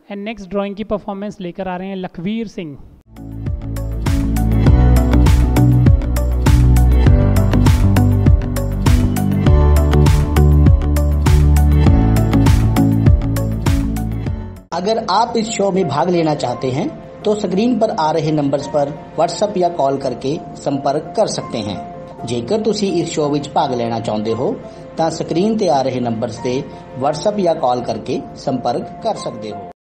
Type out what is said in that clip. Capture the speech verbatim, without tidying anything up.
And next drawing की performance लेकर आ रहे हैं लखवीर सिंह। अगर आप इस शो में भाग लेना चाहते हैं तो स्क्रीन पर आ रहे नंबर्स पर व्हाट्सएप या कॉल करके संपर्क कर सकते हैं। जेकर ਤੁਸੀਂ ਇਸ ਸ਼ੋ ਵਿੱਚ ਭਾਗ ਲੈਣਾ ਚਾਹੁੰਦੇ ਹੋ ਤਾਂ ਸਕਰੀਨ ਤੇ ਆ ਰਹੇ ਨੰਬਰਸ ਤੇ WhatsApp ਜਾਂ ਕਾਲ ਕਰਕੇ ਸੰਪਰਕ ਕਰ ਸਕਦੇ ਹੋ।